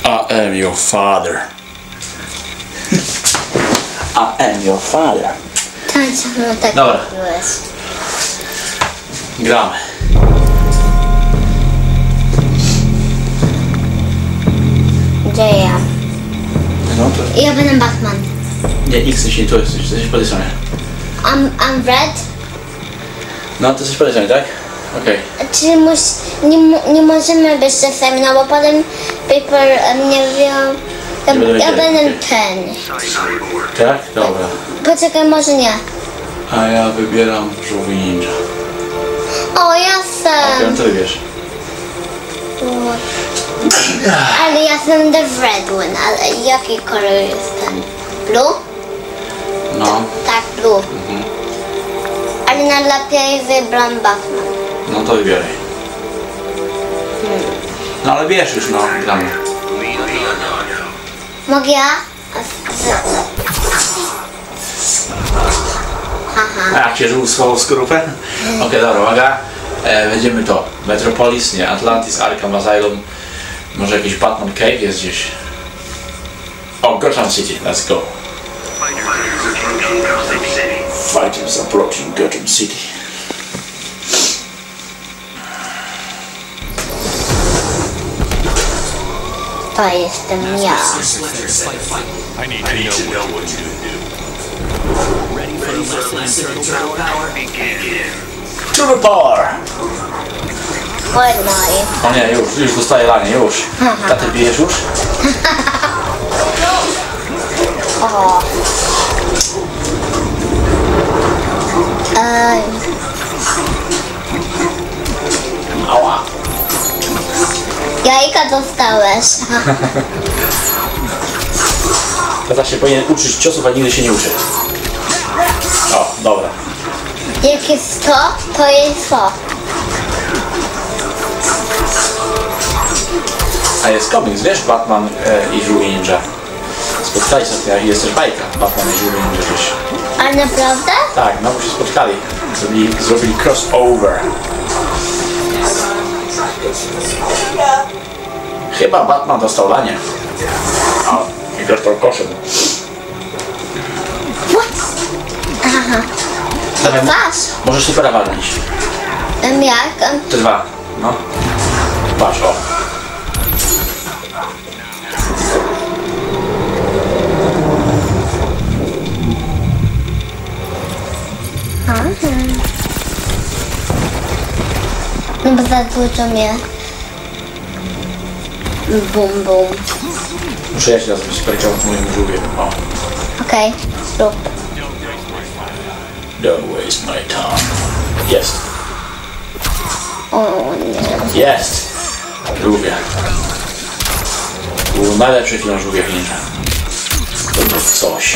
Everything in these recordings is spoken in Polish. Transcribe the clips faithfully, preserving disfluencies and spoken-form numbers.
I am your father. I am your father. Tak, tak. Dobra. Gramy. Gdzie ja? No to... Ja będę Batman. Nie, nikt chce się, tu jesteś, jesteś po tej stronie. I'm, I'm red. No, to jesteś po tej stronie, tak? Okej. Okay. Czy mus, nie, nie możemy być ze sobą, no bo potem paper um, nie wiem. Ja, Nie ja będę okay. ten. Tak? Dobra. Poczekaj, może nie. A ja wybieram żółwi ninja. O, ja Okej, sam. no to wybierz. Ale ja jestem the red one, ale jaki kolor jest ten? Blue? No. Tak, blue. Mhm. Ale najlepiej wybrałam Batman. No to wybieraj. Hmm. No ale wiesz już, no, gramy. Mogę ja? Haha. A jak się żółw schował w skorupę? Okej, okay, dobra, uwaga. E, będziemy to. Metropolis, nie. Atlantis, Arkham Asylum. Może jakiś Batman Cave jest gdzieś. O, Gotham City, let's go. Fighters approaching Gotham City. To jestem ja. I need to know what to do. Ready for a lesson in turtle power? Begin. Turtle Power! Ładno. O nie, już, już dostaję lanie, już. Taty bijesz już? O. Ej. Ała. Jajka dostałeś. Tata się powinien uczyć ciosów, a nigdy się nie uczy. O, dobra. Jak jest to, to jest to. A jest komiks, wiesz? Batman e, i żółwie ninja. Spotkali się, jest też bajka. Batman i żółwie ninja gdzieś. A naprawdę? Tak, no bo się spotkali. Zrobili, zrobili crossover. Chyba Batman dostał lanie. O, i dostał koszem. What? Aha. Dawaj, Twarz. możesz supera walnąć. Em, Jak? Em, Te dwa. No. Patrz, o. Aha. No bo za dużo mnie. Bum, bum. Muszę ja się raz superciał z moim żółwiem. O. Okej, okay, zrób. Don't waste my time. Jest. O nie. Jest. Żółwie. Był najlepszy film o żółwiach ninja. To było coś.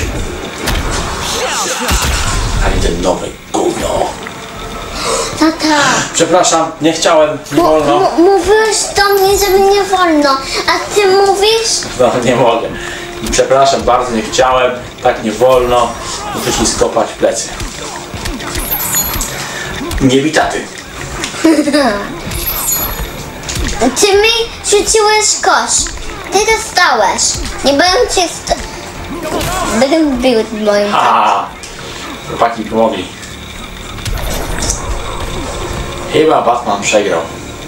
Ale ten nowy gówno. Tata. Przepraszam, nie chciałem, nie M- wolno. m- mówiłeś do mnie, żeby nie wolno, a ty mówisz? No nie mogę. Przepraszam, bardzo nie chciałem, tak nie wolno. Muszę ci skopać plecy. Nie bij taty. Ty mi rzuciłeś kosz. Ty dostałeś. Nie będę cię st... Będę bił moim. Haha. Chłopaki pomogli. Chyba Batman przegrał.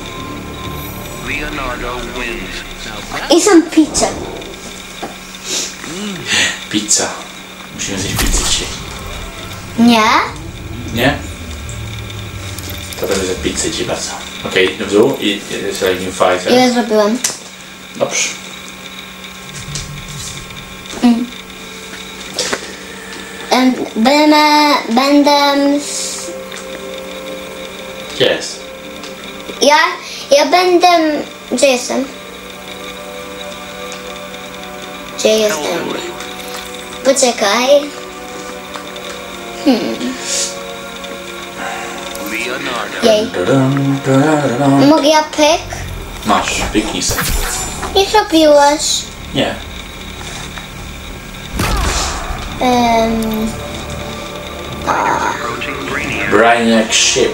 I są picze. Pizza. Musimy zjeść pizzę dzisiaj. Nie? Nie? To też jest pizzę ci bardzo. Okej, okay, w dół i select new fighter. Ile zrobiłem? Dobrze. Mm. Em, Będę... Będę... s- Gdzie jest? Ja... Ja będę... Gdzie jestem? Gdzie jestem? Poczekaj. Hmm. Jej. Mogę ja pyk? Masz, pyknij se. Nie zrobiłeś. Nie. Um, Brainiac Ship.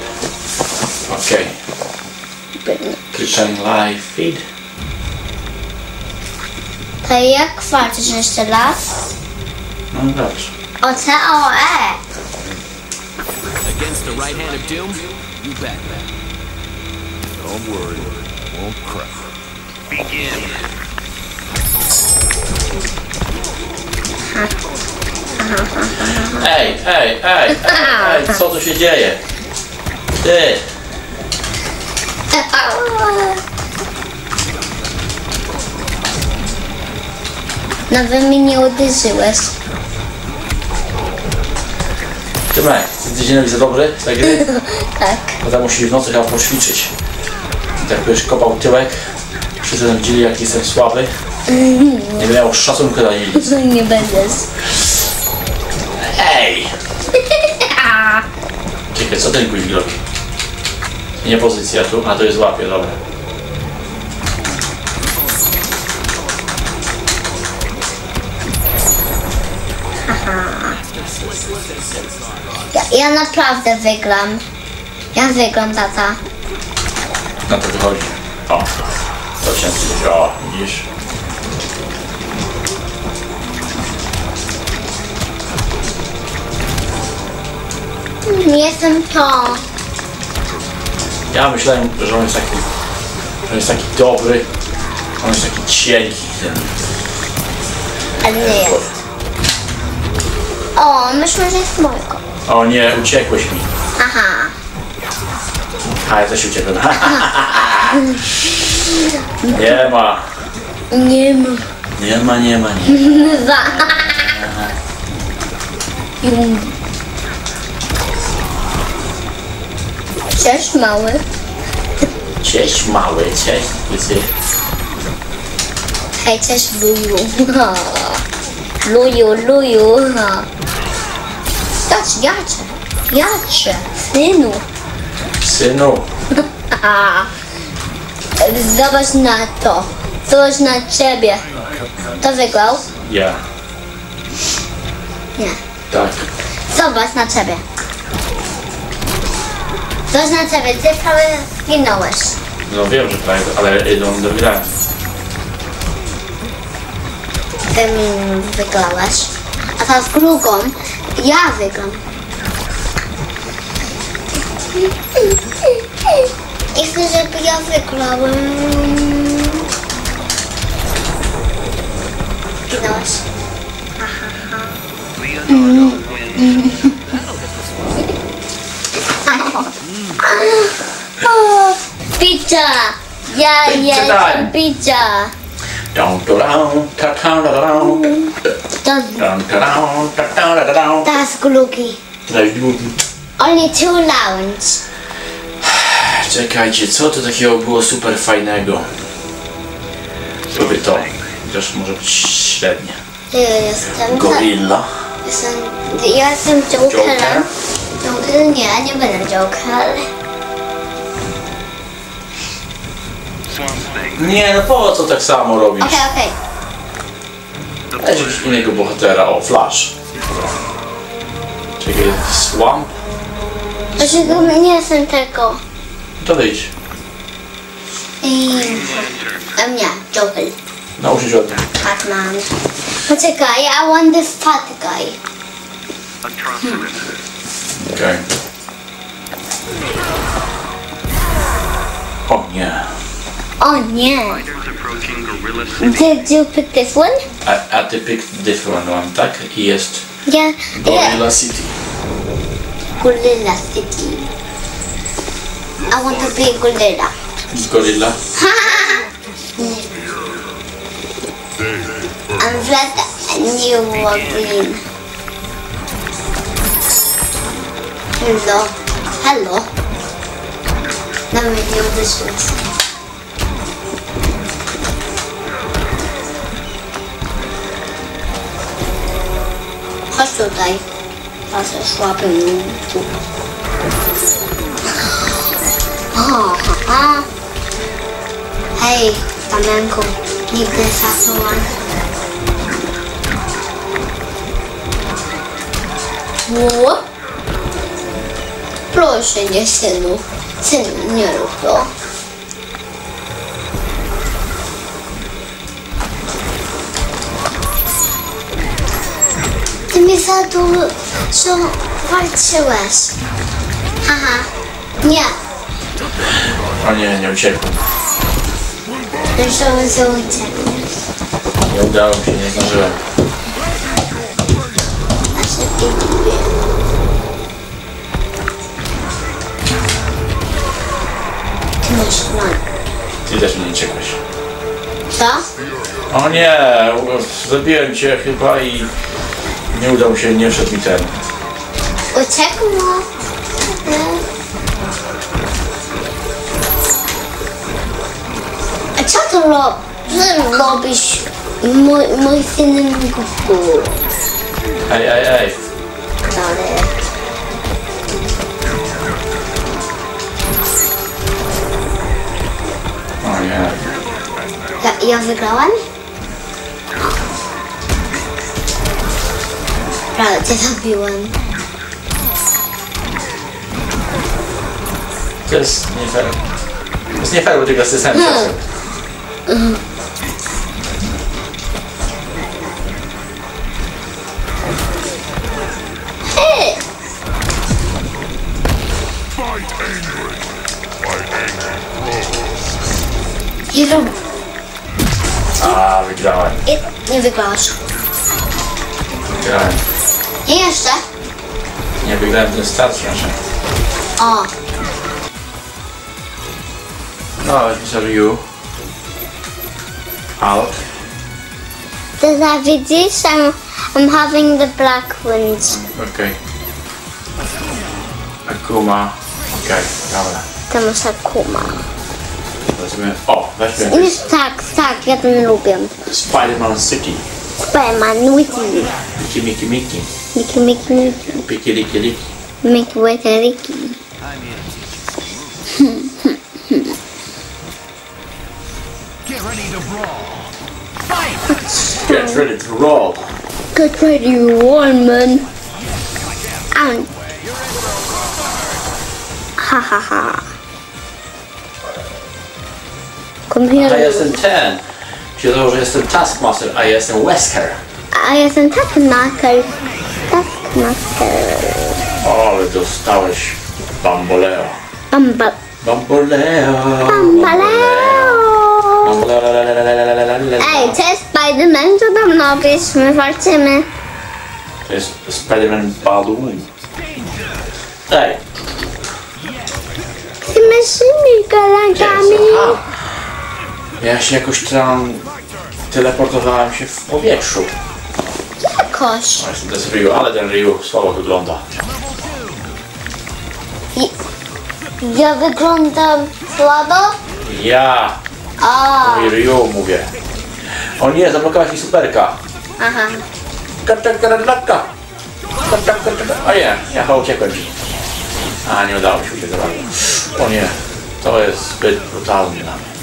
Okej. Okay. Krysztań Live Feed. To jak walczysz jeszcze raz? No dobrze. O C, o E. Against the right hand of doom? You bet. Don't worry. Won't crack. Begin. Ej, ej, ej, ej, ej, co tu się dzieje? Ty! Nawet mnie nie uderzyłeś. Tymek, jesteś dzień za dobry z tej gry? Tak. Bo tam musisz w nocy chyba poćwiczyć. Tak będziesz kopał tyłek, wszyscy będą widzieli jak jestem słaby. Nie będę miał szacunku dla nic. Nie będziesz. Ej! Czekaj, co ten guzik robi? Nie pozycja tu, a to jest łapie, dobra. Ja, ja naprawdę wygram. Ja wygram, tata. Na to wychodzi. O! To ciężko. O, widzisz? Nie jestem to. Ja myślałem, że on jest taki, że on jest taki dobry, on jest taki cienki. Ale nie jest. O, myślę, że jest mojego. O nie, uciekłeś mi. Aha. A ja też uciekłem. Nie ma. Nie ma. Nie ma, nie ma, nie ma. Dwa. Cześć, mały. Cześć mały, cześć ty. Hej, cześć, luju. Luju, luju. Patrz, jacze. Jacze. Synu. Synu. Zobacz na to. Zobacz na ciebie. Kto wygrał? Ja. Nie. Tak. Zobacz na ciebie. Zobacz na ciebie. Ty prawie zginąłeś. No wiem, że prawie, ale idą do wygrania. Ty mi wygrałeś. A teraz drugą ja wygram. I chcę, żeby ja wygrałem. Zginąłeś. O, pizza! Ja jestem time. pizza! Dum, dum, dum, ta, ta, da, da, dum. To, Dum, ta, dum, ta, ta, da, da, dum. that's glugi. Daj długi. Only two rounds. Czekajcie, co to takiego było super fajnego? Lubię to. Chociaż może być średnie. Ja jestem... Gorilla. Jestem... Ja jestem Jokerem. Joker? Joker? Nie, nie będę Joker. Nie, no po co tak samo robisz? Okej, okej. Weź jakiegoś innego bohatera, o, Flash. Czekaj, Swamp? Dlaczego nie jestem tego? To wyjdź. I... A mnie, Joker. Nauczyć ładnie. Batman. Poczekaj, I want the fat guy. Okej. O nie. O nie. Did you pick this one? A, a ty pick different one, tak? I jest Yeah. Gorilla Yeah. City. Gorilla City. I want to be gorilla. Z Gorilla. I'm red and you are green. Hello. Hello. Nawet nie uderzyłeś. Chodź tutaj. Patrzę, szłapę tu. O, ha. Hej, Damianku. Nigdy zasłon. Ło? Proszę, nie synu. Synu, nie rób to. mnie za dużo walczyłeś. Aha. Nie. O nie, nie uciekłem. Myślałem, że uciekniesz. Nie udało mi się, nie zdążyłem. A szybciej kupię. Ty masz broń. Ty też mnie uciekłeś. Co? O nie, zabiłem cię chyba i nie udało się, nie wszedł mi ten. Uciekł? A co to rob? Co robisz? Mój, mój syn głupku. Ej, ej, ej. Dalej. O nie. Ja, ja wygrałem? Prawie cię zabiłem. To jest nie fair. To jest nie fair, bo tego systemu czasu. Hej! Nie rób. A, wygrałem. Nie, nie wygrasz. Wygrałem. Nie jeszcze? Nie wygrałem ten start, proszę. O. No, weźmy sobie you. Out. To za widzisz? I'm, I'm having the black ones. Okej. Okay. Akuma. Okej, okay, dobra. To masz Akuma. Weźmy, o, weźmy Nie, tak, tak, ja ten lubię. Spider-Man City. Spiderman, Wiki. Miki, Miki, Miki. Miki, Miki, Miki. Piki, Liki, Liki. Miki, Wiki, Riki. Get ready to brawl. Fight! Get ready to roll. Get ready, you one man. Ow. Ha ha ha. Come A here. ja jestem ten. Się zdało, że jestem Taskmaster, a ja jestem Wesker. A ja jestem Taskmaster. Taskmaster. O, ale dostałeś Bamboleo. Bamba. Bamboleo. Bambaleo. Bamboleo. Ej, to jest Spiderman, co tam robisz? My walczymy. To jest Spider-Man Balloon. Ej, Ty maszyny galakami. aha. Ja się jakoś tam teleportowałem się w powietrzu. Jakoś. No, jestem też Ryu, ale ten Ryu słabo wygląda. I- Ja wyglądam słabo? Ja, O, mój Ryu mówię. O nie, zablokowała się superka. aha. Kaczakaradlaka. O nie, ja chyba uciekłem ci. A, nie udało mi się uciec za bardzo. O nie, to jest zbyt brutalne dla mnie.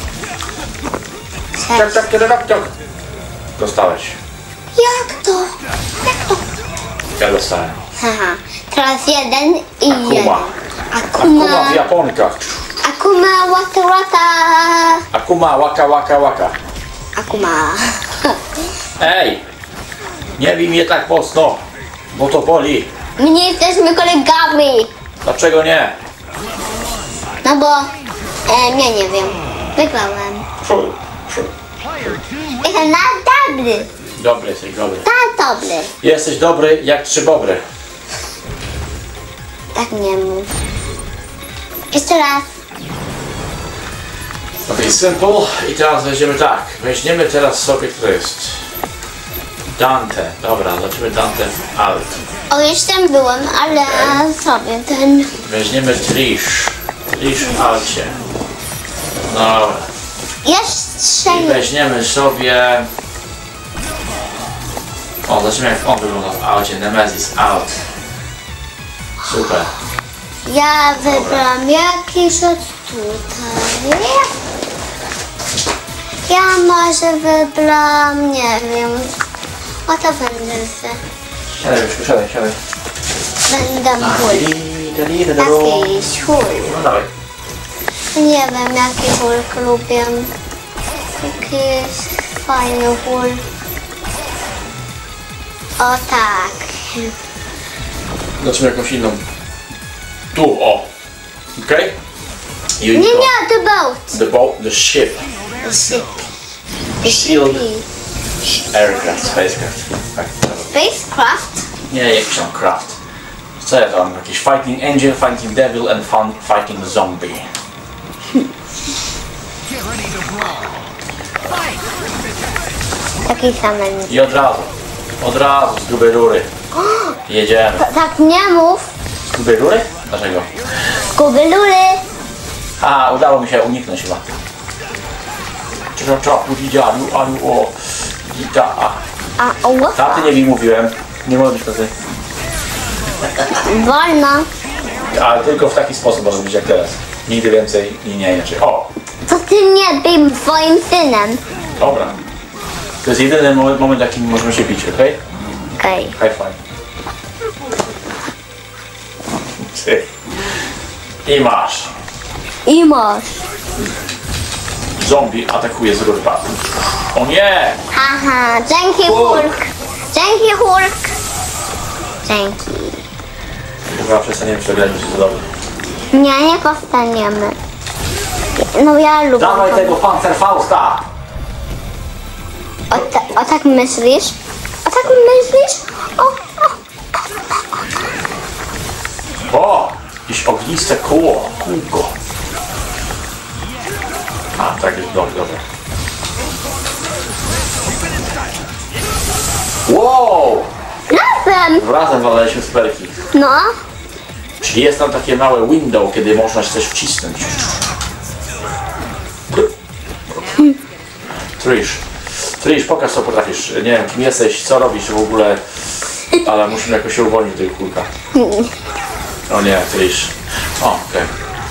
Cześć. Dostałeś. Jak to? Jak to? Ja dostałem. Haha. Teraz jeden i Akuma. jeden. Akuma Akuma. w Japonkach. Akuma waka waka. Akuma, waka, waka, waka. Akuma. Ej! Nie bij mnie tak mocno, bo to boli. My nie jesteśmy kolegami. Dlaczego nie? No bo... E, ja nie wiem. Wygrałem. Szu, szu. Jestem na dobry. Dobry jesteś, dobry. Tak dobry. Jesteś dobry jak trzy bobry. Tak nie mów. Jeszcze raz. Ok, simple. I teraz weźmiemy tak. Weźmiemy teraz sobie, kto jest. Dante. Dobra, zobaczymy Dante w alt. O, już tam byłem, ale sobie ten... Weźmiemy Trish. Trish w alcie. Dobra. Jeszcze I weźmiemy sobie... O, zobaczymy jak on wygląda w aucie. Nemesis out. Super. Ja wybrałam jakiś od tutaj. Ja może wybrałam, nie wiem. Oto będę se. Siadaj, Myszku, siadaj, siadaj. Będę A, chuj. di, da, di, da, da, do. Jakiś chuj. No dawaj. Nie wiem jaki hulk lubię. Jakiś fajny hulk. O tak. Zobaczymy jakąś inną. Tu, o. Okej? Nie, nie, the boat. The boat, the ship. The ship. Shield. Aircraft, spacecraft. Tak, dobra. Spacecraft? Nie, jakiś tam craft. Co ja tam? Jakiś fighting angel, fighting devil and fun, fighting zombie. Taki sam. I od razu. Od razu z grubej rury. Jedziemy. Tak nie mów. Z grubej rury? Dlaczego? Kubelury. A, udało mi się uniknąć chyba. Czego czapu widziałem, ale o... Gita. A oła? Taty nie wi mówiłem. Nie może być taty. Wolno. Ale tylko w taki sposób może być jak teraz. Nigdy więcej i nie inaczej. O! To ty nie był twoim synem. Dobra. To jest jedyny moment, moment jaki możemy się bić, okej? Okej. High five. Ty. I masz. I masz. Zombie atakuje z rury. Patrz. O nie! Haha, dzięki Hulk. Dzięki Hulk. Dzięki. Chyba przestaniemy przegrać, że to dobrze. Nie, nie powstaniemy. No ja lubię. Dawaj to. tego Panzerfausta! O, ta, o tak myślisz? O tak myślisz? O, o. O! Jakieś ogniste koło, kółko. A, tak jest, dobrze, dobrze. Wow! Razem. Razem walaliśmy sperki. No. Czyli jest tam takie małe window, kiedy można się coś wcisnąć. Trish. Trish, pokaż co potrafisz. Nie wiem kim jesteś, co robisz w ogóle, ale musimy jakoś się uwolnić tej kulka. O nie, Trish. O, okej.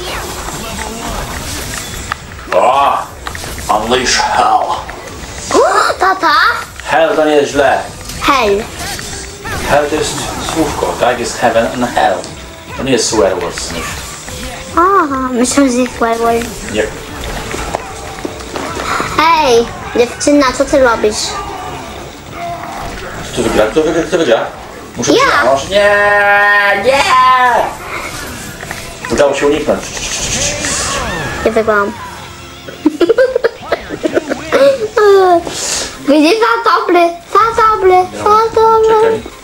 Okay. O! Unleash hell. Tata. Hell to nie jest źle. Hell. Hell to jest słówko, tak? Jest heaven and hell. To nie jest swear words. Aha, myślę, że jest werewolf. Nie. Hej, dziewczyna, co ty robisz? Kto wygra? Kto wygra? Kto wygra? Muszę Ja. przyjąć. Nie! Nie! Udało się uniknąć. Ja wygrałam. Widzisz, za dobry, za dobry, za dobry. Czekaj.